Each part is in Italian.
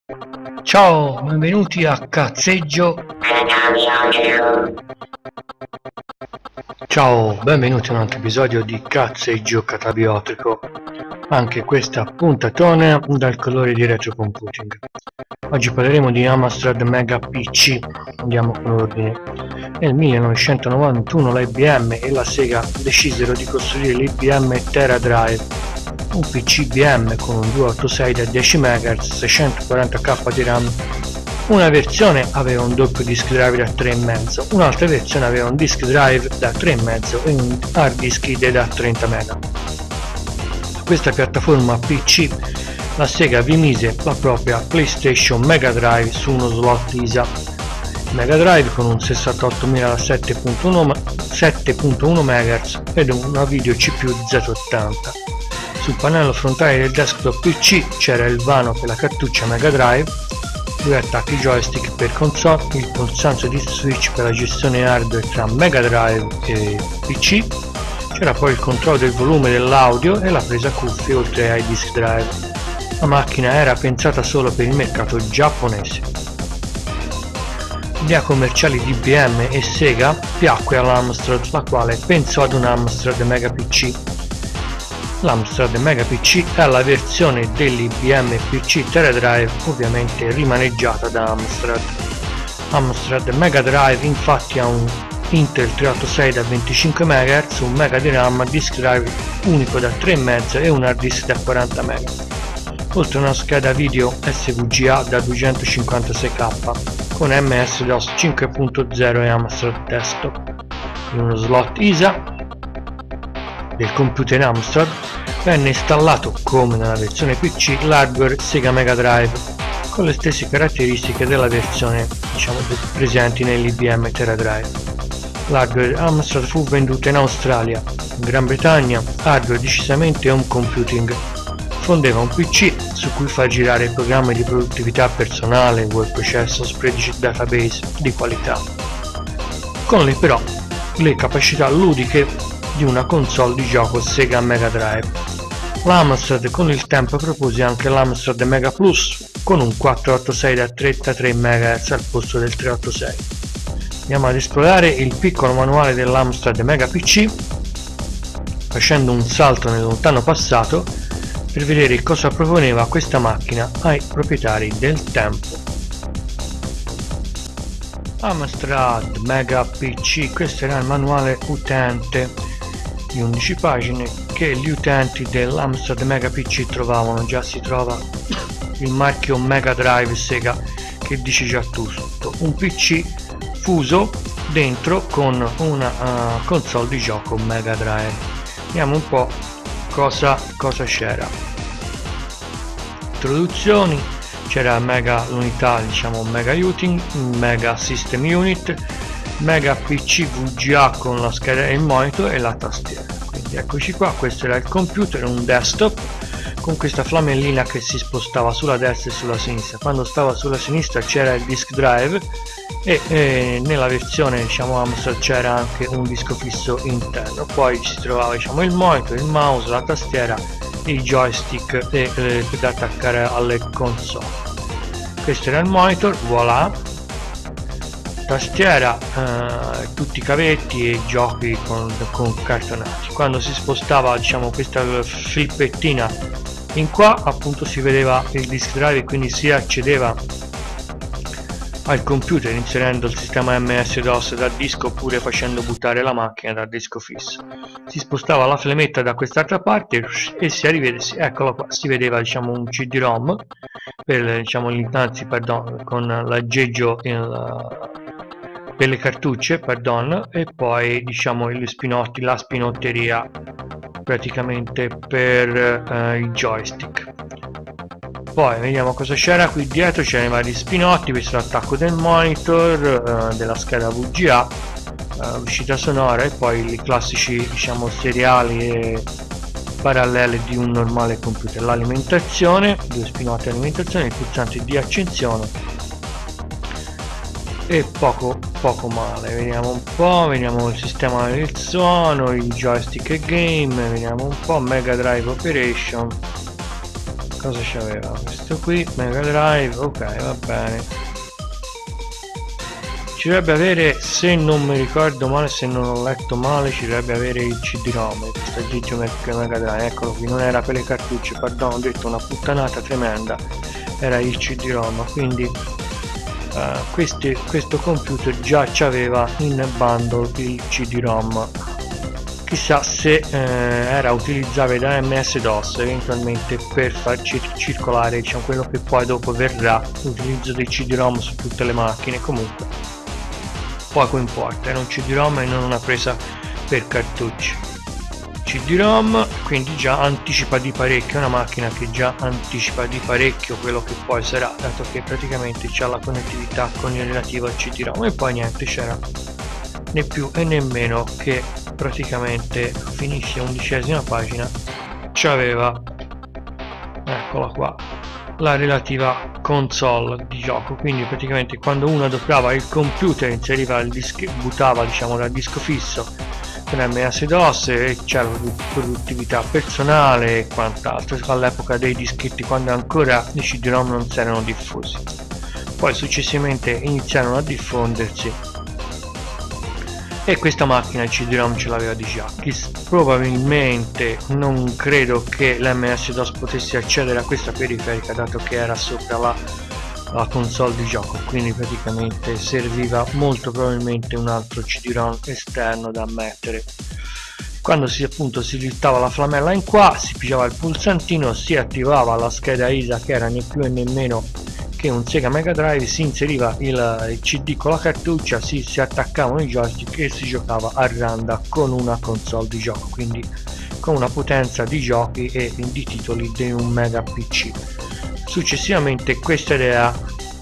Ciao, benvenuti a Cazzeggio. Ciao, benvenuti a un altro episodio di Cazzeggio Catabiotico. Anche questa puntatona dal colore di Retro Computing. Oggi parleremo di Amstrad Mega PC. Andiamo con ordine. Nel 1991 la IBM e la Sega decisero di costruire l'IBM TeraDrive, un PC IBM con un 286 da 10 MHz, 640K di RAM. Una versione aveva un doppio disk drive da 3,5, un'altra versione aveva un disk drive da 3,5 e un hard disk IDE da 30 MB. Su questa piattaforma PC la Sega vi mise la propria PlayStation Mega Drive su uno slot ISA. Mega Drive con un 68000 da 7.1 MHz ed una video CPU Z80. Sul pannello frontale del desktop PC c'era il vano per la cartuccia Mega Drive, due attacchi joystick per console, il pulsante di switch per la gestione hardware tra Mega Drive e PC, c'era poi il controllo del volume dell'audio e la presa cuffie oltre ai disk drive. La macchina era pensata solo per il mercato giapponese. L'idea commerciale di IBM e Sega piacque all'Amstrad, la quale pensò ad un Amstrad Mega PC. L'Amstrad Mega PC è la versione dell'IBM PC TeraDrive, ovviamente rimaneggiata da Amstrad. Amstrad Mega Drive infatti ha un Intel 386 da 25 MHz, un MB di RAM, disk drive unico da 3,5 e un hard disk da 40 MB, oltre a una scheda video SVGA da 256K con MS-DOS 5.0 e Amstrad Desktop. In uno slot ISA del computer Amstrad venne installato, come nella versione PC, l'hardware Sega Mega Drive con le stesse caratteristiche della versione presenti nell'IBM TeraDrive. L'hardware Amstrad fu venduto in Australia, in Gran Bretagna, hardware decisamente home computing. Fondeva un PC su cui far girare programmi di produttività personale, word processor, spreadsheet database di qualità, con le capacità ludiche di una console di gioco Sega Mega Drive. L'Amstrad con il tempo propose anche l'Amstrad Mega Plus con un 486 da 33 MHz al posto del 386. Andiamo ad esplorare il piccolo manuale dell'Amstrad Mega PC facendo un salto nel lontano passato per vedere cosa proponeva questa macchina ai proprietari del tempo. Amstrad Mega PC, questo era il manuale utente di 11 pagine che gli utenti dell'Amstrad Mega PC trovavano. Già si trova il marchio Mega Drive Sega che dice già tutto, un PC fuso dentro con una console di gioco Mega Drive. Vediamo un po' cosa c'era. Introduzioni: c'era l'unità Mega Mega System Unit, Mega PC VGA con la scheda e il monitor e la tastiera. Quindi eccoci qua, questo era il computer, un desktop con questa flamellina che si spostava sulla destra e sulla sinistra. Quando stava sulla sinistra c'era il disk drive e nella versione Amstrad c'era anche un disco fisso interno. Poi ci si trovava il monitor, il mouse, la tastiera, i joystick da attaccare alle console. Questo era il monitor, voilà. Tastiera, tutti i cavetti e giochi con cartonati. Quando si spostava questa flippettina in qua, appunto si vedeva il disk drive e quindi si accedeva al computer inserendo il sistema MS-DOS da disco oppure facendo buttare la macchina dal disco fisso. Si spostava la flemetta da quest'altra parte e eccolo qua, si vedeva un CD-ROM per con l'aggeggio per le cartucce, e poi la spinotteria praticamente per i joystick. Poi vediamo cosa c'era qui dietro. C'erano i vari spinotti, questo è l'attacco del monitor, della scheda VGA, l'uscita sonora e poi i classici seriali e parallele di un normale computer. L'alimentazione, due spinotti di alimentazione, il pulsante di accensione e poco male. Vediamo un po', vediamo il sistema del suono, il joystick e game, vediamo un po', Mega Drive Operation, cosa c'aveva? Questo qui, Mega Drive, ok, va bene. Ci dovrebbe avere, se non mi ricordo male, se non ho letto male, ci dovrebbe avere il CD-ROM, questo Gigio Mega Drive, eccolo qui, non era per le cartucce, perdono, ho detto una puttanata tremenda, era il CD-ROM, quindi questo computer già c'aveva in bundle il CD-ROM. Chissà se era utilizzabile da MS-DOS eventualmente per far circolare, diciamo, quello che poi dopo verrà, l'utilizzo del CD-ROM su tutte le macchine. Comunque poco importa, era un CD-ROM e non una presa per cartucci. CD-ROM quindi già anticipa di parecchio, è una macchina che già anticipa di parecchio quello che poi sarà, dato che praticamente c'ha la connettività con il relativo al CD-ROM. E poi niente, c'era né più e né meno che praticamente finisce 11ª pagina, c'aveva, eccola qua, la relativa console di gioco. Quindi praticamente quando uno adoprava il computer, inseriva il disco, buttava, diciamo, dal disco fisso con MS-DOS e c'era produttività personale e quant'altro, all'epoca dei dischetti, quando ancora i CD-ROM non si erano diffusi. Poi successivamente iniziarono a diffondersi e questa macchina il CD-ROM ce l'aveva di già. Probabilmente non credo che l'MS-DOS potesse accedere a questa periferica, dato che era sopra la console di gioco, quindi praticamente serviva molto probabilmente un altro CD-ROM esterno da mettere. Quando si rittava la flamella in qua, si pigiava il pulsantino, si attivava la scheda ISA, che era né più né meno che un Sega Mega Drive, si inseriva il CD con la cartuccia, si attaccavano i joystick e si giocava a randa con una console di gioco, quindi con una potenza di giochi e di titoli di un mega PC. Successivamente questa idea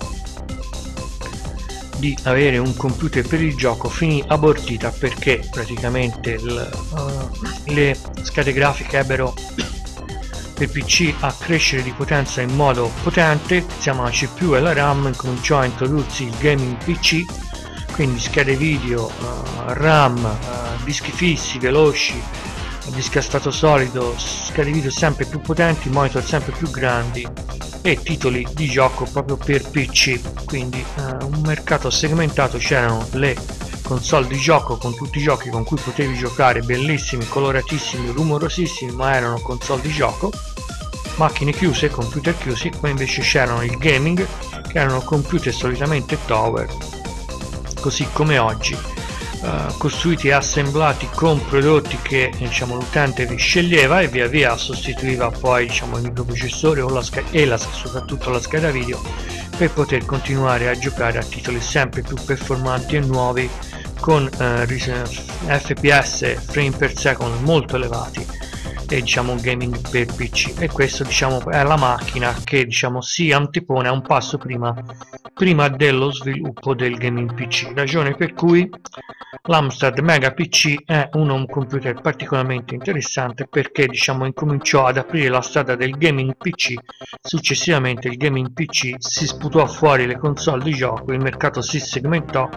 di avere un computer per il gioco finì abortita, perché praticamente le schede grafiche ebbero per PC a crescere di potenza in modo potente, insieme alla CPU e la RAM incominciò a introdursi il gaming PC, quindi schede video, RAM, dischi fissi veloci, dischi a stato solido, schede video sempre più potenti, monitor sempre più grandi e titoli di gioco proprio per PC. Quindi un mercato segmentato, c'erano le console di gioco con tutti i giochi con cui potevi giocare, bellissimi, coloratissimi, rumorosissimi, ma erano console di gioco, macchine chiuse, computer chiusi. Poi invece c'erano il gaming, che erano computer solitamente tower, così come oggi, costruiti e assemblati con prodotti che, diciamo, l'utente vi sceglieva e via via sostituiva poi, diciamo, il microprocessore o soprattutto la scheda video, per poter continuare a giocare a titoli sempre più performanti e nuovi, con FPS, frame per second, molto elevati, e diciamo gaming per PC. E questo, diciamo, è la macchina che, diciamo, si antepone a un passo prima dello sviluppo del gaming PC, ragione per cui l'Amstrad Mega PC è un computer particolarmente interessante, perché, diciamo, incominciò ad aprire la strada del gaming PC. Successivamente il gaming PC si sputò fuori le console di gioco, il mercato si segmentò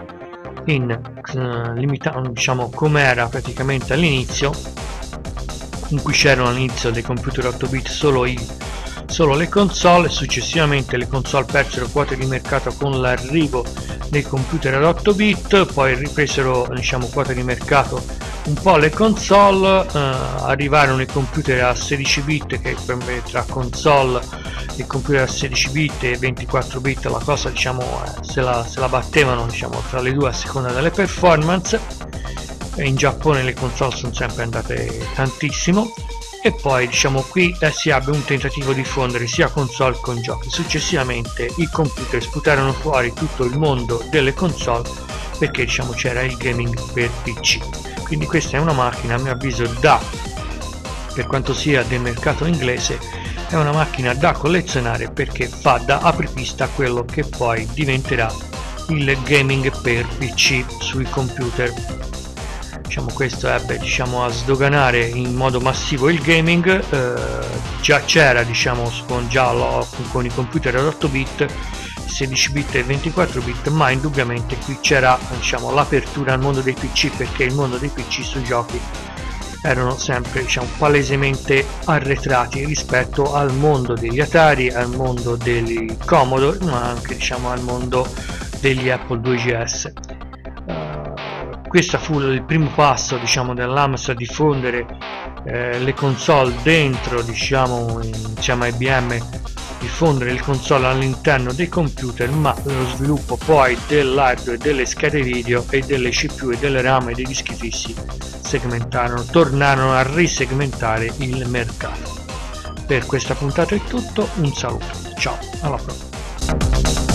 diciamo, come era praticamente all'inizio, in cui c'erano all'inizio dei computer 8 bit solo le console. Successivamente le console persero quote di mercato con l'arrivo dei computer ad 8 bit, poi ripresero, diciamo, quote di mercato un po' le console, arrivarono i computer a 16 bit, che tra console e computer a 16 bit e 24 bit la cosa, diciamo, se la battevano, diciamo, tra le due a seconda delle performance. In Giappone le console sono sempre andate tantissimo, e poi, diciamo, qui si ebbe un tentativo di fondere sia console con giochi. Successivamente i computer sputarono fuori tutto il mondo delle console, perché, diciamo, c'era il gaming per PC. Quindi questa è una macchina, a mio avviso, per quanto sia del mercato inglese, è una macchina da collezionare, perché fa da apripista a quello che poi diventerà il gaming per PC sui computer. Diciamo, questo ebbe, diciamo, a sdoganare in modo massivo il gaming. Già c'era, diciamo, con i computer ad 8 bit, 16 bit e 24 bit, ma indubbiamente qui c'era, diciamo, l'apertura al mondo dei PC, perché il mondo dei PC sui giochi erano sempre, diciamo, palesemente arretrati rispetto al mondo degli Atari, al mondo degli Commodore, ma anche, diciamo, al mondo degli Apple IIgs. Questo fu il primo passo, diciamo, dell'Amstrad a diffondere le console dentro, diciamo, insieme a IBM, diffondere le console all'interno dei computer, ma lo sviluppo poi dell'hardware, delle schede video e delle CPU e delle RAM e dei dischi fissi tornarono a risegmentare il mercato. Per questa puntata è tutto, un saluto, ciao, alla prossima.